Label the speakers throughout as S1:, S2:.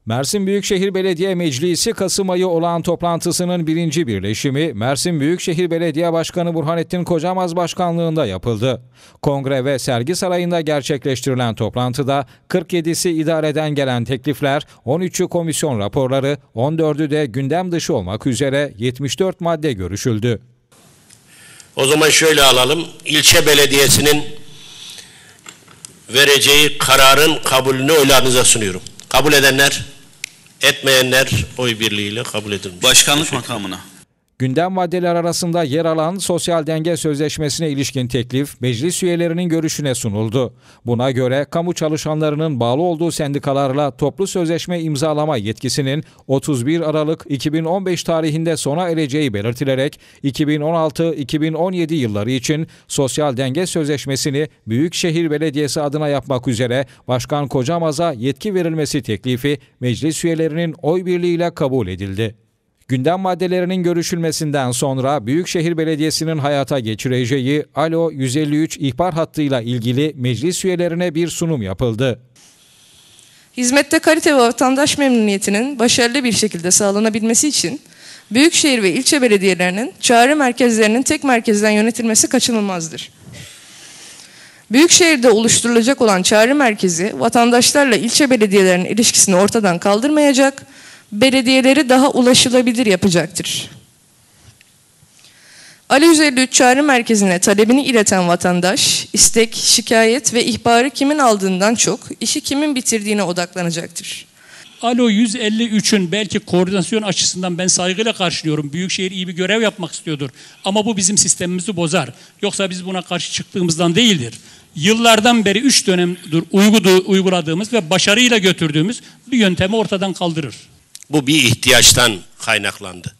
S1: Mersin Büyükşehir Belediye Meclisi Kasım ayı olağan toplantısının birinci birleşimi Mersin Büyükşehir Belediye Başkanı Burhanettin Kocamaz başkanlığında yapıldı. Kongre ve Sergi Sarayı'nda gerçekleştirilen toplantıda 47'si idareden gelen teklifler, 13'ü komisyon raporları, 14'ü de gündem dışı olmak üzere 74 madde görüşüldü.
S2: O zaman şöyle alalım. İlçe belediyesinin vereceği kararın kabulünü oylarınıza sunuyorum. Kabul edenler, etmeyenler oy birliğiyle kabul edilmiş.
S3: Başkanlık makamına.
S1: Gündem maddeler arasında yer alan sosyal denge sözleşmesine ilişkin teklif meclis üyelerinin görüşüne sunuldu. Buna göre kamu çalışanlarının bağlı olduğu sendikalarla toplu sözleşme imzalama yetkisinin 31 Aralık 2015 tarihinde sona ereceği belirtilerek 2016-2017 yılları için sosyal denge sözleşmesini Büyükşehir Belediyesi adına yapmak üzere Başkan Kocamaz'a yetki verilmesi teklifi meclis üyelerinin oy birliğiyle kabul edildi. Gündem maddelerinin görüşülmesinden sonra Büyükşehir Belediyesi'nin hayata geçireceği Alo 153 ihbar hattıyla ilgili meclis üyelerine bir sunum yapıldı.
S4: Hizmette kalite ve vatandaş memnuniyetinin başarılı bir şekilde sağlanabilmesi için büyükşehir ve ilçe belediyelerinin çağrı merkezlerinin tek merkezden yönetilmesi kaçınılmazdır. Büyükşehir'de oluşturulacak olan çağrı merkezi vatandaşlarla ilçe belediyelerinin ilişkisini ortadan kaldırmayacak, belediyeleri daha ulaşılabilir yapacaktır. Alo 153 çağrı merkezine talebini ileten vatandaş, istek, şikayet ve ihbarı kimin aldığından çok, işi kimin bitirdiğine odaklanacaktır.
S5: Alo 153'ün belki koordinasyon açısından ben saygıyla karşılıyorum. Büyükşehir iyi bir görev yapmak istiyordur. Ama bu bizim sistemimizi bozar. Yoksa biz buna karşı çıktığımızdan değildir. Yıllardan beri 3 dönemdir uyguladığımız ve başarıyla götürdüğümüz bir yöntemi ortadan kaldırır.
S2: Bu bir ihtiyaçtan kaynaklandı.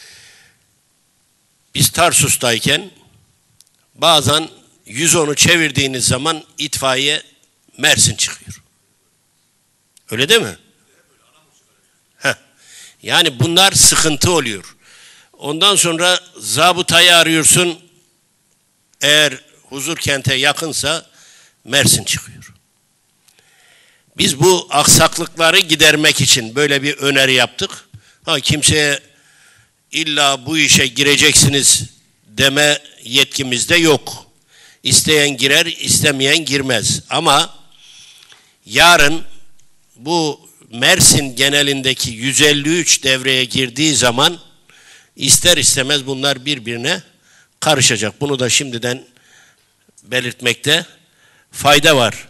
S2: Biz Tarsus'tayken bazen 110'u çevirdiğiniz zaman itfaiye Mersin çıkıyor. Öyle değil mi? Heh. Yani bunlar sıkıntı oluyor. Ondan sonra zabıtayı arıyorsun. Eğer Huzurkent'e yakınsa Mersin çıkıyor. Biz bu aksaklıkları gidermek için böyle bir öneri yaptık. Kimseye illa bu işe gireceksiniz deme yetkimiz de yok. İsteyen girer, istemeyen girmez. Ama yarın bu Mersin genelindeki 153 devreye girdiği zaman ister istemez bunlar birbirine karışacak. Bunu da şimdiden belirtmekte fayda var.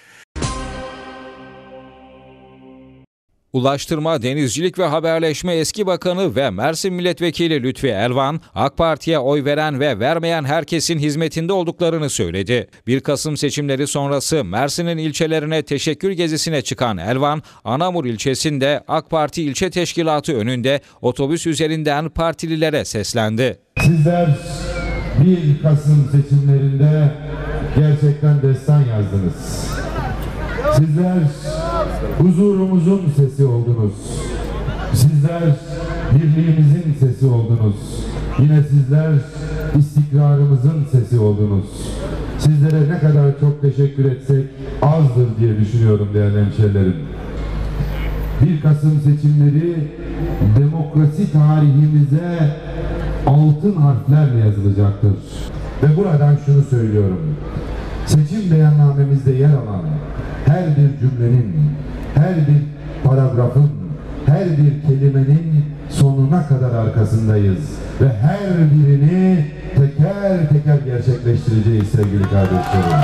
S1: Ulaştırma, Denizcilik ve Haberleşme Eski Bakanı ve Mersin Milletvekili Lütfi Elvan, AK Parti'ye oy veren ve vermeyen herkesin hizmetinde olduklarını söyledi. 1 Kasım seçimleri sonrası Mersin'in ilçelerine teşekkür gezisine çıkan Elvan, Anamur ilçesinde AK Parti ilçe teşkilatı önünde otobüs üzerinden partililere seslendi.
S6: Sizler 1 Kasım seçimlerinde gerçekten destan yazdınız. Sizler huzurumuzun sesi oldunuz. Sizler birliğimizin sesi oldunuz. Yine sizler istikrarımızın sesi oldunuz. Sizlere ne kadar çok teşekkür etsek azdır diye düşünüyorum değerli hemşehrilerim. 1 Kasım seçimleri demokrasi tarihimize altın harflerle yazılacaktır. Ve buradan şunu söylüyorum. Seçim beyannamemizde yer alan her bir cümlenin, her bir paragrafın, her bir kelimenin sonuna kadar arkasındayız. Ve her birini teker teker gerçekleştireceğiz sevgili kardeşlerim.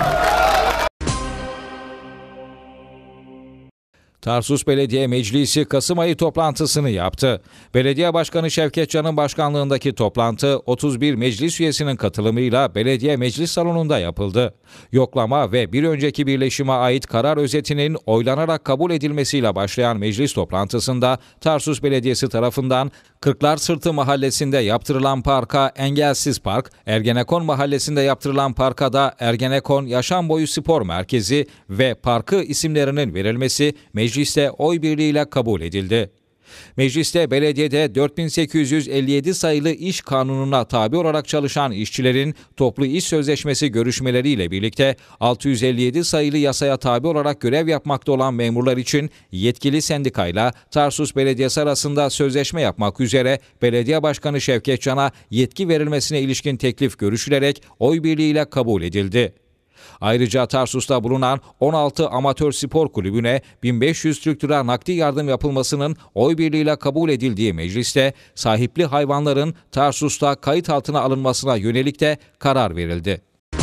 S1: Tarsus Belediye Meclisi Kasım ayı toplantısını yaptı. Belediye Başkanı Şevket Can'ın başkanlığındaki toplantı 31 meclis üyesinin katılımıyla belediye meclis salonunda yapıldı. Yoklama ve bir önceki birleşime ait karar özetinin oylanarak kabul edilmesiyle başlayan meclis toplantısında Tarsus Belediyesi tarafından Kırklar Sırtı Mahallesi'nde yaptırılan parka Engelsiz Park, Ergenekon Mahallesi'nde yaptırılan parka da Ergenekon Yaşam Boyu Spor Merkezi ve parkı isimlerinin verilmesi mecliste oy birliğiyle kabul edildi. Mecliste belediyede 4857 sayılı iş kanununa tabi olarak çalışan işçilerin toplu iş sözleşmesi görüşmeleriyle birlikte 657 sayılı yasaya tabi olarak görev yapmakta olan memurlar için yetkili sendikayla Tarsus Belediyesi arasında sözleşme yapmak üzere Belediye Başkanı Şevket Can'a yetki verilmesine ilişkin teklif görüşülerek oy birliğiyle kabul edildi. Ayrıca Tarsus'ta bulunan 16 amatör spor kulübüne 1500 Türk lira nakdi yardım yapılmasının oy birliğiyle kabul edildiği mecliste sahipli hayvanların Tarsus'ta kayıt altına alınmasına yönelik de karar verildi.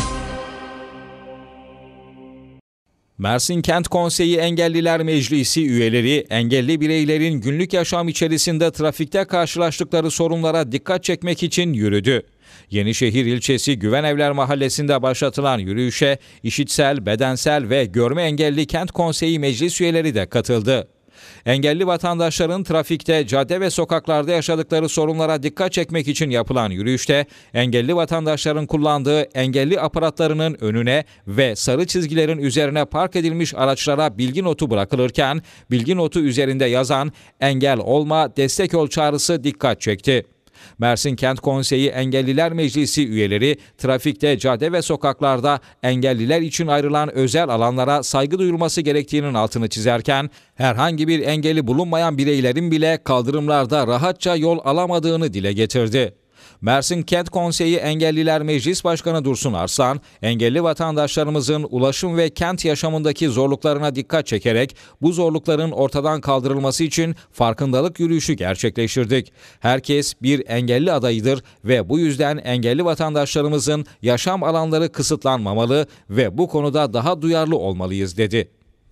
S1: Mersin Kent Konseyi Engelliler Meclisi üyeleri engelli bireylerin günlük yaşam içerisinde trafikte karşılaştıkları sorunlara dikkat çekmek için yürüdü. Yenişehir ilçesi Güvenevler Mahallesi'nde başlatılan yürüyüşe işitsel, bedensel ve görme engelli Kent Konseyi Meclis üyeleri de katıldı. Engelli vatandaşların trafikte, cadde ve sokaklarda yaşadıkları sorunlara dikkat çekmek için yapılan yürüyüşte engelli vatandaşların kullandığı engelli aparatlarının önüne ve sarı çizgilerin üzerine park edilmiş araçlara bilgi notu bırakılırken bilgi notu üzerinde yazan "Engel olma, destek ol" çağrısı dikkat çekti. Mersin Kent Konseyi Engelliler Meclisi üyeleri trafikte, cadde ve sokaklarda engelliler için ayrılan özel alanlara saygı duyulması gerektiğinin altını çizerken herhangi bir engeli bulunmayan bireylerin bile kaldırımlarda rahatça yol alamadığını dile getirdi. Mersin Kent Konseyi Engelliler Meclis Başkanı Dursun Arslan, engelli vatandaşlarımızın ulaşım ve kent yaşamındaki zorluklarına dikkat çekerek bu zorlukların ortadan kaldırılması için farkındalık yürüyüşü gerçekleştirdik. Herkes bir engelli adayıdır ve bu yüzden engelli vatandaşlarımızın yaşam alanları kısıtlanmamalı ve bu konuda daha duyarlı olmalıyız dedi.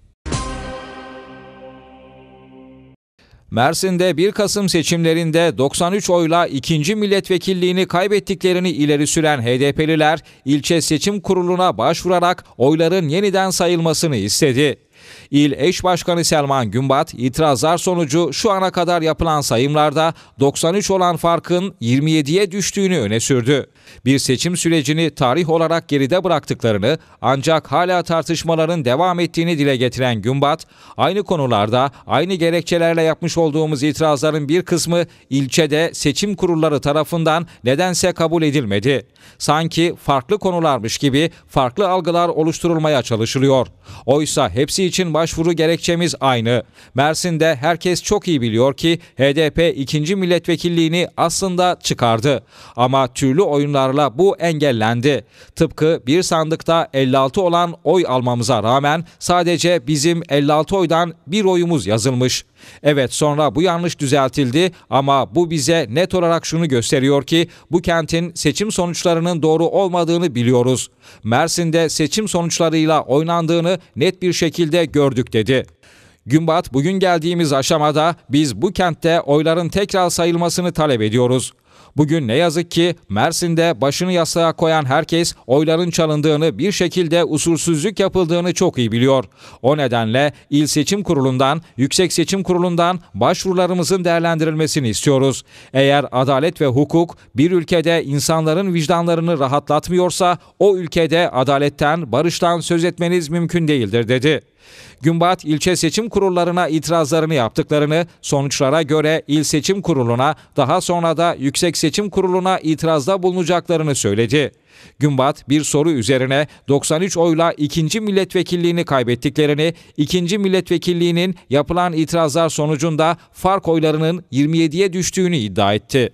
S1: Mersin'de 1 Kasım seçimlerinde 93 oyla 2. milletvekilliğini kaybettiklerini ileri süren HDP'liler ilçe seçim kuruluna başvurarak oyların yeniden sayılmasını istedi. İl Eş Başkanı Selman Günbat, itirazlar sonucu şu ana kadar yapılan sayımlarda 93 olan farkın 27'ye düştüğünü öne sürdü. Bir seçim sürecini tarih olarak geride bıraktıklarını ancak hala tartışmaların devam ettiğini dile getiren Günbat, aynı konularda aynı gerekçelerle yapmış olduğumuz itirazların bir kısmı ilçede seçim kurulları tarafından nedense kabul edilmedi. Sanki farklı konularmış gibi farklı algılar oluşturulmaya çalışılıyor. Oysa hepsi için başvuru gerekçemiz aynı. Mersin'de herkes çok iyi biliyor ki HDP 2. milletvekilliğini aslında çıkardı. Ama türlü oyunlarla bu engellendi. Tıpkı bir sandıkta 56 olan oy almamıza rağmen sadece bizim 56 oydan bir oyumuz yazılmış. Evet, sonra bu yanlış düzeltildi ama bu bize net olarak şunu gösteriyor ki bu kentin seçim sonuçlarının doğru olmadığını biliyoruz. Mersin'de seçim sonuçlarıyla oynandığını net bir şekilde gördük dedi. Günbat, bugün geldiğimiz aşamada biz bu kentte oyların tekrar sayılmasını talep ediyoruz. Bugün ne yazık ki Mersin'de başını yastığa koyan herkes oyların çalındığını, bir şekilde usulsüzlük yapıldığını çok iyi biliyor. O nedenle İl Seçim Kurulu'ndan, Yüksek Seçim Kurulu'ndan başvurularımızın değerlendirilmesini istiyoruz. Eğer adalet ve hukuk bir ülkede insanların vicdanlarını rahatlatmıyorsa o ülkede adaletten, barıştan söz etmeniz mümkün değildir dedi. Günbat, ilçe seçim kurullarına itirazlarını yaptıklarını, sonuçlara göre İl Seçim Kurulu'na, daha sonra da Yüksek Seçim Kurulu'na itirazda bulunacaklarını söyledi. Günbat, bir soru üzerine 93 oyla 2. milletvekilliğini kaybettiklerini, 2. milletvekilliğinin yapılan itirazlar sonucunda fark oylarının 27'ye düştüğünü iddia etti.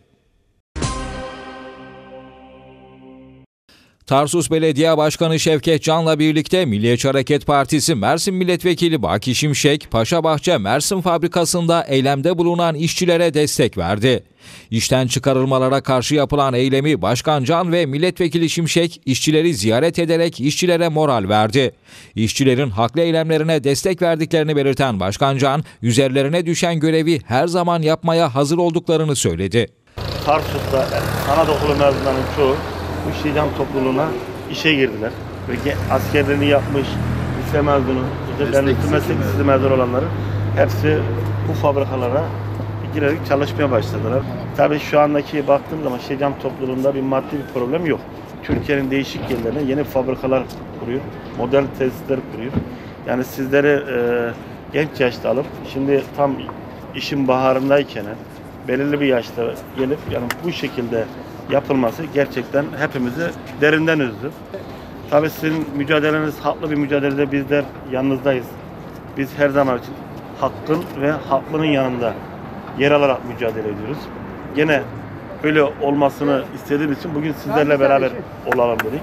S1: Tarsus Belediye Başkanı Şevket Can'la birlikte Milliyetçi Hareket Partisi Mersin Milletvekili Baki Şimşek, Paşabahçe Mersin fabrikasında eylemde bulunan işçilere destek verdi. İşten çıkarılmalara karşı yapılan eylemi Başkan Can ve Milletvekili Şimşek işçileri ziyaret ederek işçilere moral verdi. İşçilerin haklı eylemlerine destek verdiklerini belirten Başkan Can, üzerlerine düşen görevi her zaman yapmaya hazır olduklarını söyledi.
S3: Tarsus'ta Anadolu mezunlarının çoğu bu işçi topluluğuna işe girdiler. Ve askerliğini yapmış, lise mezunu, meslek lisesi mezunu olanların hepsi bu fabrikalara girerek çalışmaya başladılar. Tabii şu andaki baktığım zaman işçi topluluğunda bir maddi bir problem yok. Türkiye'nin değişik yerlerine yeni fabrikalar kuruyor, model tesisler kuruyor. Yani sizleri genç yaşta alıp şimdi tam işin baharındayken belirli bir yaşta gelip yani bu şekilde yapılması gerçekten hepimizi derinden üzdü. Tabii sizin mücadeleniz haklı bir mücadelede, bizler yanınızdayız. Biz her zaman için hakkın ve haklının yanında yer alarak mücadele ediyoruz. Gene böyle olmasını istediğimiz için bugün sizlerle beraber olalım dedik.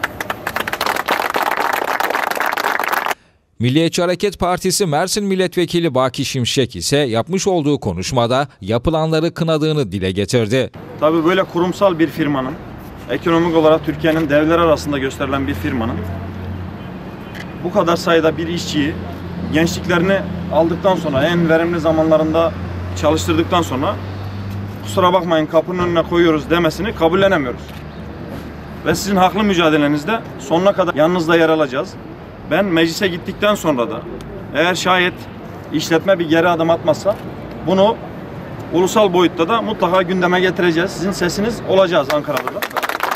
S1: Milliyetçi Hareket Partisi Mersin Milletvekili Baki Şimşek ise yapmış olduğu konuşmada yapılanları kınadığını dile getirdi.
S7: Tabii böyle kurumsal bir firmanın, ekonomik olarak Türkiye'nin devler arasında gösterilen bir firmanın bu kadar sayıda bir işçiyi gençliklerini aldıktan sonra, en verimli zamanlarında çalıştırdıktan sonra kusura bakmayın kapının önüne koyuyoruz demesini kabullenemiyoruz. Ve sizin haklı mücadelenizde sonuna kadar yanınızda yer alacağız. Ben meclise gittikten sonra da eğer şayet işletme bir geri adım atmazsa bunu ulusal boyutta da mutlaka gündeme getireceğiz. Sizin sesiniz olacağız Ankara'da da.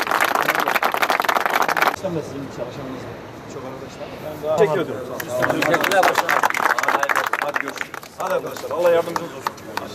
S7: Teşekkür ederim. Hadi görüşürüz. Hadi arkadaşlar, Allah yardımcınız olsun.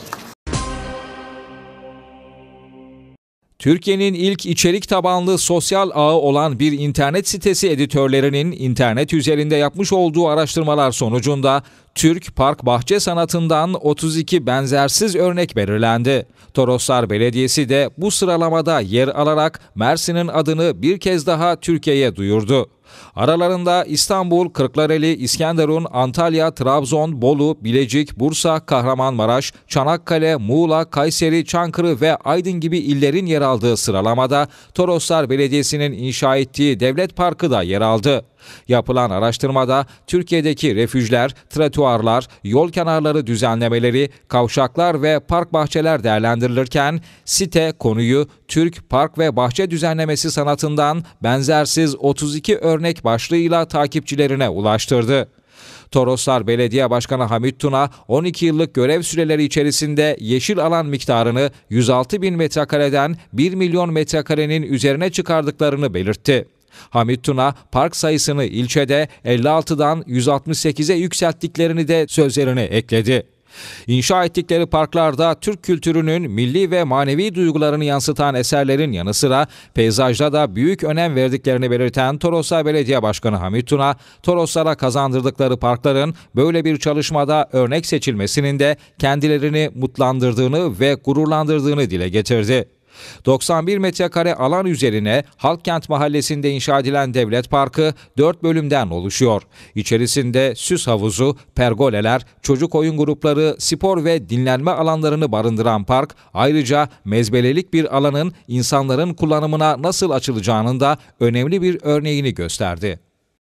S1: Türkiye'nin ilk içerik tabanlı sosyal ağı olan bir internet sitesi editörlerinin internet üzerinde yapmış olduğu araştırmalar sonucunda Türk park bahçe sanatından 32 benzersiz örnek belirlendi. Toroslar Belediyesi de bu sıralamada yer alarak Mersin'in adını bir kez daha Türkiye'ye duyurdu. Aralarında İstanbul, Kırklareli, İskenderun, Antalya, Trabzon, Bolu, Bilecik, Bursa, Kahramanmaraş, Çanakkale, Muğla, Kayseri, Çankırı ve Aydın gibi illerin yer aldığı sıralamada Toroslar Belediyesi'nin inşa ettiği Devlet Parkı da yer aldı. Yapılan araştırmada Türkiye'deki refüjler, trotuarlar, yol kenarları düzenlemeleri, kavşaklar ve park bahçeler değerlendirilirken site konuyu Türk park ve bahçe düzenlemesi sanatından benzersiz 32 örnek başlığıyla takipçilerine ulaştırdı. Toroslar Belediye Başkanı Hamit Tuna, 12 yıllık görev süreleri içerisinde yeşil alan miktarını 106 bin metrekareden 1 milyon metrekarenin üzerine çıkardıklarını belirtti. Hamit Tuna, park sayısını ilçede 56'dan 168'e yükselttiklerini de sözlerine ekledi. İnşa ettikleri parklarda Türk kültürünün milli ve manevi duygularını yansıtan eserlerin yanı sıra peyzajda da büyük önem verdiklerini belirten Toroslar Belediye Başkanı Hamit Tuna, Toroslara kazandırdıkları parkların böyle bir çalışmada örnek seçilmesinin de kendilerini mutlandırdığını ve gururlandırdığını dile getirdi. 91 metrekare alan üzerine Halkkent Mahallesi'nde inşa edilen Devlet Parkı 4 bölümden oluşuyor. İçerisinde süs havuzu, pergoleler, çocuk oyun grupları, spor ve dinlenme alanlarını barındıran park, ayrıca mezbelelik bir alanın insanların kullanımına nasıl açılacağının da önemli bir örneğini gösterdi.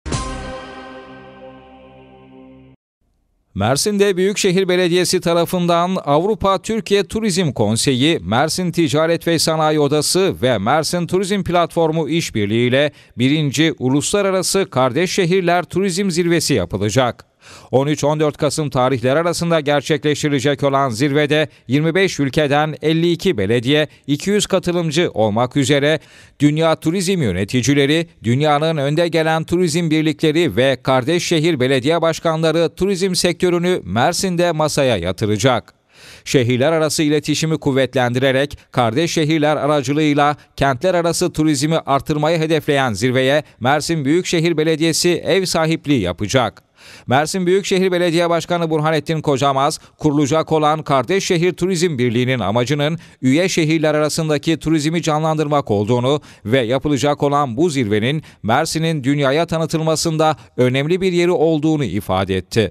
S1: Mersin'de Büyükşehir Belediyesi tarafından Avrupa Türkiye Turizm Konseyi, Mersin Ticaret ve Sanayi Odası ve Mersin Turizm Platformu işbirliğiyle 1. Uluslararası Kardeş Şehirler Turizm Zirvesi yapılacak. 13-14 Kasım tarihleri arasında gerçekleştirilecek olan zirvede 25 ülkeden 52 belediye, 200 katılımcı olmak üzere dünya turizm yöneticileri, dünyanın önde gelen turizm birlikleri ve kardeş şehir belediye başkanları turizm sektörünü Mersin'de masaya yatıracak. Şehirler arası iletişimi kuvvetlendirerek kardeş şehirler aracılığıyla kentler arası turizmi artırmayı hedefleyen zirveye Mersin Büyükşehir Belediyesi ev sahipliği yapacak. Mersin Büyükşehir Belediye Başkanı Burhanettin Kocamaz, kurulacak olan Kardeş Şehir Turizm Birliği'nin amacının üye şehirler arasındaki turizmi canlandırmak olduğunu ve yapılacak olan bu zirvenin Mersin'in dünyaya tanıtılmasında önemli bir yeri olduğunu ifade etti.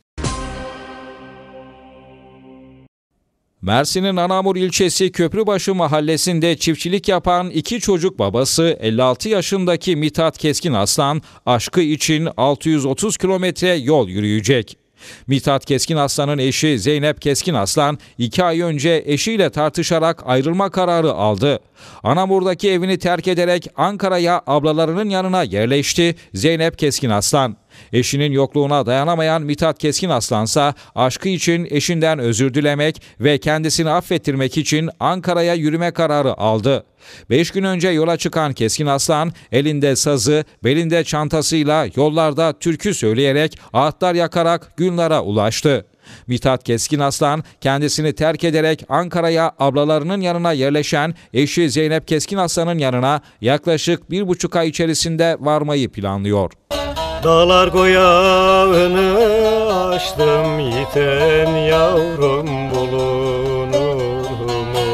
S1: Mersin'in Anamur ilçesi Köprübaşı mahallesinde çiftçilik yapan 2 çocuk babası 56 yaşındaki Mithat Keskin Aslan aşkı için 630 kilometre yol yürüyecek. Mithat Keskin Aslan'ın eşi Zeynep Keskin Aslan 2 ay önce eşiyle tartışarak ayrılma kararı aldı. Anamur'daki evini terk ederek Ankara'ya ablalarının yanına yerleşti Zeynep Keskin Aslan. Eşinin yokluğuna dayanamayan Mithat Keskin Aslansa aşkı için eşinden özür dilemek ve kendisini affettirmek için Ankara'ya yürüme kararı aldı. 5 gün önce yola çıkan Keskin Aslan elinde sazı, belinde çantasıyla yollarda türkü söyleyerek ağıtlar yakarak Gülnar'a ulaştı. Mithat Keskinaslan kendisini terk ederek Ankara'ya ablalarının yanına yerleşen eşi Zeynep Keskinaslan'ın yanına yaklaşık 1,5 ay içerisinde varmayı planlıyor.
S8: Dağlar goyağını açtım, yiten yavrum bulunur mu?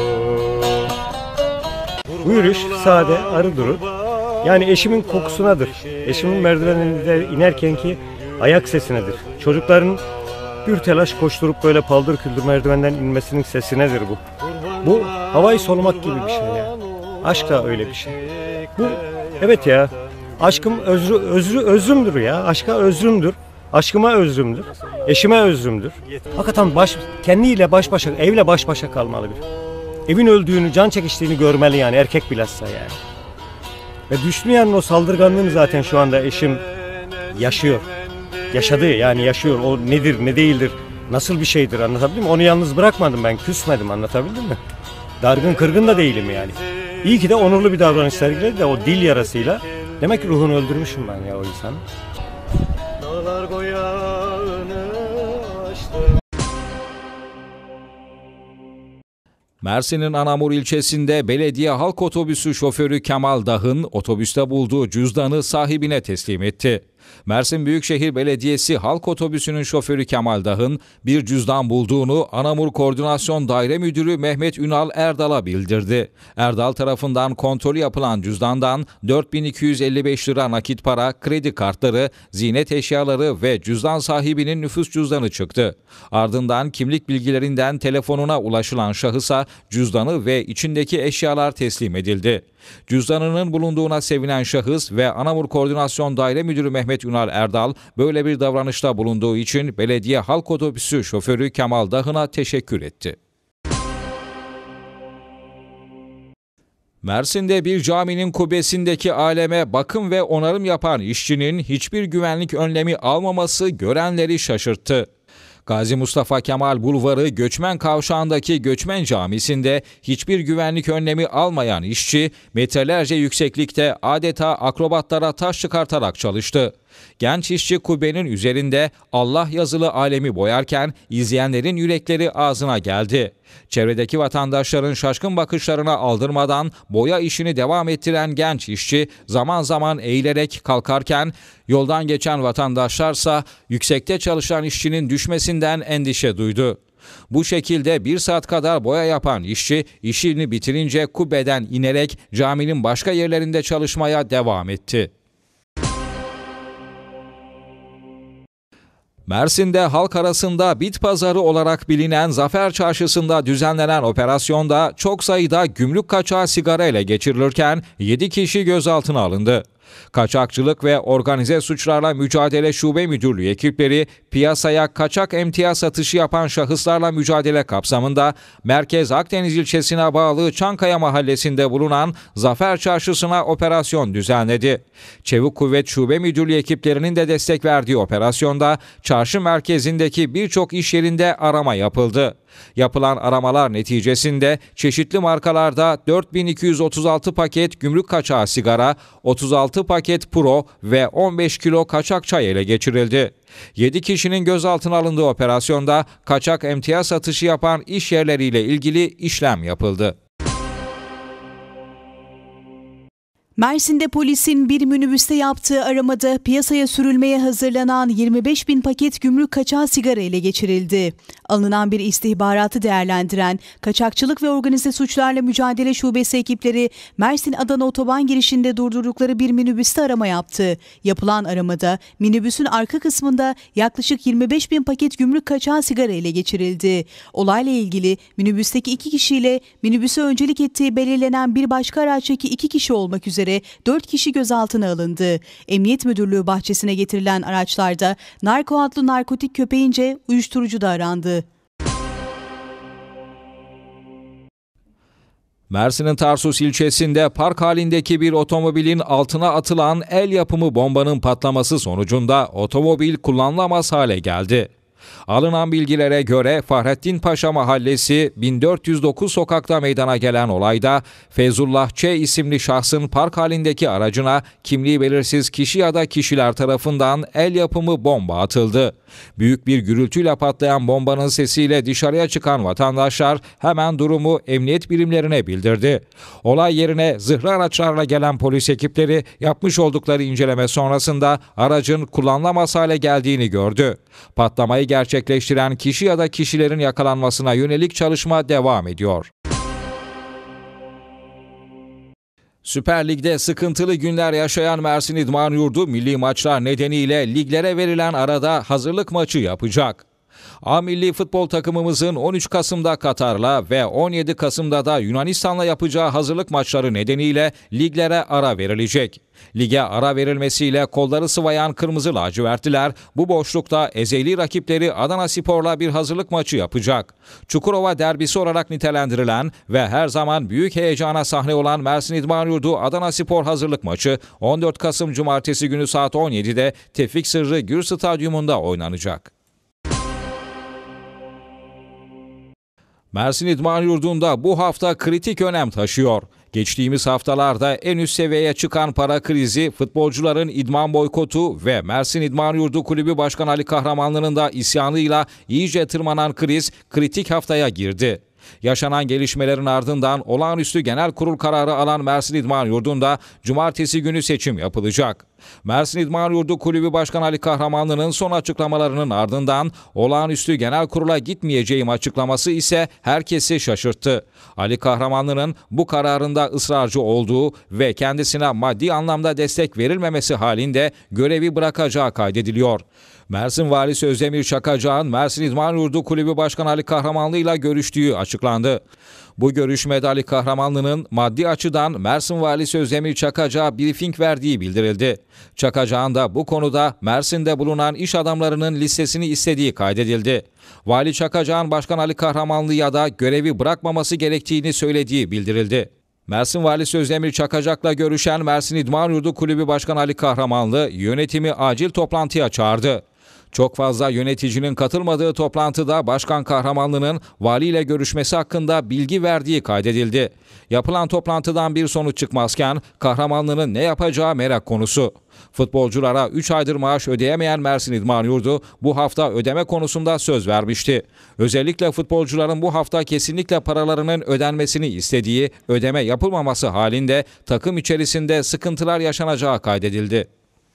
S8: Bu yürüyüş sade, arı durur. Yani eşimin kokusunadır. Eşimin merdiveninde inerkenki ayak sesinedir. Çocukların bir telaş koşturup böyle paldır küldür merdivenden inmesinin sesinedir bu. Bu havayı solumak gibi bir şey ya. Aşk da öyle bir şey. Bu evet ya. Aşkım özrümdür ya. Aşka özrümdür. Aşkıma özrümdür. Eşime özrümdür. Hakikaten kendiyle baş başa, evle baş başa kalmalı bir. Evin öldüğünü, can çekiştiğini görmeli yani, erkek bilhassa yani. Ve düşmeyen o saldırganlığını zaten şu anda eşim yaşıyor. Yaşadı yani, yaşıyor. O nedir, ne değildir, nasıl bir şeydir, anlatabildim mi? Onu yalnız bırakmadım ben, küsmedim, anlatabildim mi? Dargın kırgın da değilim yani. İyi ki de onurlu bir davranış sergiledi de o dil yarasıyla. Demek ki ruhunu öldürmüşüm ben ya o insanı. Dağlar goyağını açtım.
S1: Mersin'in Anamur ilçesinde belediye halk otobüsü şoförü Kemal Dah'ın otobüste bulduğu cüzdanı sahibine teslim etti. Mersin Büyükşehir Belediyesi halk otobüsünün şoförü Kemal Dah'ın bir cüzdan bulduğunu Anamur Koordinasyon Daire Müdürü Mehmet Ünal Erdal'a bildirdi. Erdal tarafından kontrolü yapılan cüzdandan 4.255 lira nakit para, kredi kartları, ziynet eşyaları ve cüzdan sahibinin nüfus cüzdanı çıktı. Ardından kimlik bilgilerinden telefonuna ulaşılan şahısa cüzdanı ve içindeki eşyalar teslim edildi. Cüzdanının bulunduğuna sevinen şahıs ve Anamur Koordinasyon Daire Müdürü Mehmet Ünal Erdal böyle bir davranışta bulunduğu için belediye halk otobüsü şoförü Kemal Dah'ına teşekkür etti. Mersin'de bir caminin kubbesindeki aleme bakım ve onarım yapan işçinin hiçbir güvenlik önlemi almaması görenleri şaşırttı. Gazi Mustafa Kemal Bulvarı Göçmen Kavşağı'ndaki Göçmen Camisi'nde hiçbir güvenlik önlemi almayan işçi metrelerce yükseklikte adeta akrobatlara taş çıkartarak çalıştı. Genç işçi kubbenin üzerinde Allah yazılı alemi boyarken izleyenlerin yürekleri ağzına geldi. Çevredeki vatandaşların şaşkın bakışlarına aldırmadan boya işini devam ettiren genç işçi zaman zaman eğilerek kalkarken yoldan geçen vatandaşlarsa yüksekte çalışan işçinin düşmesinden endişe duydu. Bu şekilde 1 saat kadar boya yapan işçi işini bitirince kubbeden inerek caminin başka yerlerinde çalışmaya devam etti. Mersin'de halk arasında bit pazarı olarak bilinen Zafer Çarşısı'nda düzenlenen operasyonda çok sayıda gümrük kaçağı sigara ele geçirilirken 7 kişi gözaltına alındı. Kaçakçılık ve Organize Suçlarla Mücadele Şube Müdürlüğü ekipleri piyasaya kaçak emtia satışı yapan şahıslarla mücadele kapsamında Merkez Akdeniz ilçesine bağlı Çankaya mahallesinde bulunan Zafer Çarşısı'na operasyon düzenledi. Çevik Kuvvet Şube Müdürlüğü ekiplerinin de destek verdiği operasyonda çarşı merkezindeki birçok iş yerinde arama yapıldı. Yapılan aramalar neticesinde çeşitli markalarda 4236 paket gümrük kaçağı sigara, 36 paket puro ve 15 kilo kaçak çay ele geçirildi. 7 kişinin gözaltına alındığı operasyonda kaçak emtia satışı yapan iş yerleriyle ilgili işlem yapıldı.
S9: Mersin'de polisin bir minibüste yaptığı aramada piyasaya sürülmeye hazırlanan 25.000 paket gümrük kaçağı sigara ele geçirildi. Alınan bir istihbaratı değerlendiren Kaçakçılık ve Organize Suçlarla Mücadele Şubesi ekipleri Mersin-Adana otoban girişinde durdurdukları bir minibüste arama yaptı. Yapılan aramada minibüsün arka kısmında yaklaşık 25.000 paket gümrük kaçağı sigara ele geçirildi. Olayla ilgili minibüsteki 2 kişiyle minibüse öncelik ettiği belirlenen bir başka araçtaki 2 kişi olmak üzere 4 kişi gözaltına alındı. Emniyet Müdürlüğü bahçesine getirilen araçlarda narko adlı narkotik köpeğince uyuşturucu da arandı.
S1: Mersin'in Tarsus ilçesinde park halindeki bir otomobilin altına atılan el yapımı bombanın patlaması sonucunda otomobil kullanılamaz hale geldi. Alınan bilgilere göre Fahrettin Paşa Mahallesi 1409 sokakta meydana gelen olayda Feyzullah Ç. isimli şahsın park halindeki aracına kimliği belirsiz kişi ya da kişiler tarafından el yapımı bomba atıldı. Büyük bir gürültüyle patlayan bombanın sesiyle dışarıya çıkan vatandaşlar hemen durumu emniyet birimlerine bildirdi. Olay yerine zırhlı araçlarla gelen polis ekipleri yapmış oldukları inceleme sonrasında aracın kullanılamaz hale geldiğini gördü. Patlamayı gerçekleştiren kişi ya da kişilerin yakalanmasına yönelik çalışma devam ediyor. Süper Lig'de sıkıntılı günler yaşayan Mersin İdman Yurdu milli maçlar nedeniyle liglere verilen arada hazırlık maçı yapacak. A milli futbol takımımızın 13 Kasım'da Katar'la ve 17 Kasım'da da Yunanistan'la yapacağı hazırlık maçları nedeniyle liglere ara verilecek. Lige ara verilmesiyle kolları sıvayan Kırmızı Lacivertliler bu boşlukta ezeli rakipleri Adanaspor'la bir hazırlık maçı yapacak. Çukurova derbisi olarak nitelendirilen ve her zaman büyük heyecana sahne olan Mersin İdman Yurdu Adanaspor hazırlık maçı 14 Kasım Cumartesi günü saat 17'de Tevfik Sırrı Gür Stadyumunda oynanacak. Mersin İdman Yurdu'nda bu hafta kritik önem taşıyor. Geçtiğimiz haftalarda en üst seviyeye çıkan para krizi, futbolcuların idman boykotu ve Mersin İdman Yurdu Kulübü Başkanı Ali Kahramanlı'nın da isyanıyla iyice tırmanan kriz kritik haftaya girdi. Yaşanan gelişmelerin ardından olağanüstü genel kurul kararı alan Mersin İdman Yurdu'nda cumartesi günü seçim yapılacak. Mersin İdman Yurdu Kulübü Başkanı Ali Kahramanlı'nın son açıklamalarının ardından olağanüstü genel kurula gitmeyeceğim açıklaması ise herkesi şaşırttı. Ali Kahramanlı'nın bu kararında ısrarcı olduğu ve kendisine maddi anlamda destek verilmemesi halinde görevi bırakacağı kaydediliyor. Mersin Valisi Özdemir Çakacak'ın Mersin İdman Yurdu Kulübü Başkanı Ali Kahramanlı ile görüştüğü açıklandı. Bu görüşmede Ali Kahramanlı'nın maddi açıdan Mersin Valisi Özdemir Çakacak'a briefing verdiği bildirildi. Çakacak'ın da bu konuda Mersin'de bulunan iş adamlarının listesini istediği kaydedildi. Vali Çakacak'ın Başkan Ali Kahramanlı'ya da görevi bırakmaması gerektiğini söylediği bildirildi. Mersin Valisi Özdemir Çakacak'la görüşen Mersin İdman Yurdu Kulübü Başkanı Ali Kahramanlı yönetimi acil toplantıya çağırdı. Çok fazla yöneticinin katılmadığı toplantıda Başkan Kahramanlı'nın valiyle görüşmesi hakkında bilgi verdiği kaydedildi. Yapılan toplantıdan bir sonuç çıkmazken Kahramanlı'nın ne yapacağı merak konusu. Futbolculara 3 aydır maaş ödeyemeyen Mersin İdman Yurdu bu hafta ödeme konusunda söz vermişti. Özellikle futbolcuların bu hafta kesinlikle paralarının ödenmesini istediği, ödeme yapılmaması halinde takım içerisinde sıkıntılar yaşanacağı kaydedildi.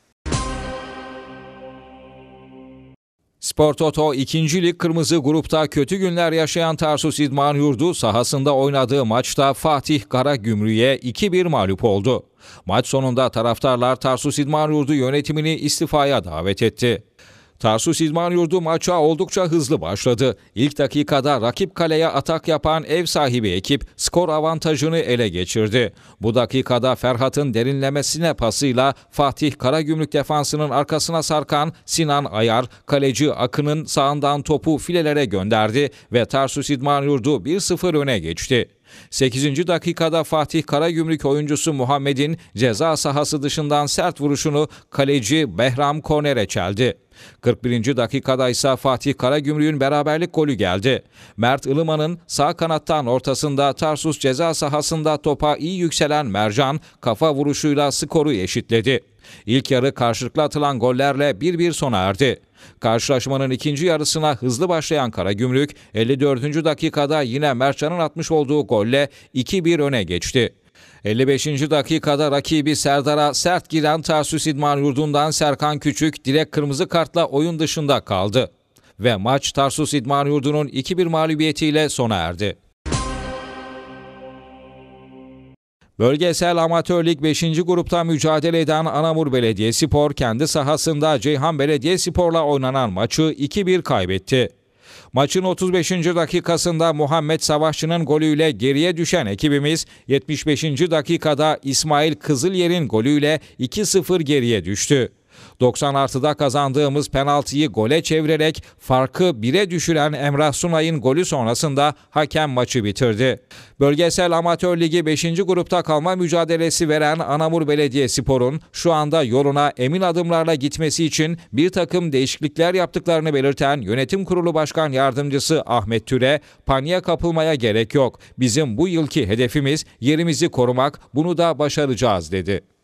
S1: Spor Toto 2. Lig Kırmızı Grup'ta kötü günler yaşayan Tarsus İdman Yurdu sahasında oynadığı maçta Fatih Karagümrük'e 2-1 mağlup oldu. Maç sonunda taraftarlar Tarsus İdman Yurdu yönetimini istifaya davet etti. Tarsus İdman Yurdu maça oldukça hızlı başladı. İlk dakikada rakip kaleye atak yapan ev sahibi ekip skor avantajını ele geçirdi. Bu dakikada Ferhat'ın derinlemesine pasıyla Fatih Karagümrük defansının arkasına sarkan Sinan Ayar, kaleci Akın'ın sağından topu filelere gönderdi ve Tarsus İdman Yurdu 1-0 öne geçti. 8. dakikada Fatih Karagümrük oyuncusu Muhammed'in ceza sahası dışından sert vuruşunu kaleci Behram kornere çeldi. 41. dakikada ise Fatih Karagümrük'ün beraberlik golü geldi. Mert Ilıman'ın sağ kanattan ortasında Tarsus ceza sahasında topa iyi yükselen Mercan kafa vuruşuyla skoru eşitledi. İlk yarı karşılıklı atılan gollerle 1-1 sona erdi. Karşılaşmanın ikinci yarısına hızlı başlayan Karagümrük 54. dakikada yine Mertcan'ın atmış olduğu golle 2-1 öne geçti. 55. dakikada rakibi Serdar'a sert giren Tarsus İdman Yurdu'ndan Serkan Küçük direkt kırmızı kartla oyun dışında kaldı. Ve maç Tarsus İdman Yurdu'nun 2-1 mağlubiyetiyle sona erdi. Bölgesel Amatör Lig 5. grupta mücadele eden Anamur Belediyespor kendi sahasında Ceyhan Belediyespor'la oynanan maçı 2-1 kaybetti. Maçın 35. dakikasında Muhammed Savaşçı'nın golüyle geriye düşen ekibimiz 75. dakikada İsmail Kızılyer'in golüyle 2-0 geriye düştü. 90+'da kazandığımız penaltıyı gole çevirerek farkı 1'e düşüren Emrah Sunay'ın golü sonrasında hakem maçı bitirdi. Bölgesel Amatör Ligi 5. grupta kalma mücadelesi veren Anamur Belediyespor'un şu anda yoluna emin adımlarla gitmesi için bir takım değişiklikler yaptıklarını belirten Yönetim Kurulu Başkan Yardımcısı Ahmet Türe, "Paniğe kapılmaya gerek yok. Bizim bu yılki hedefimiz yerimizi korumak, bunu da başaracağız" dedi.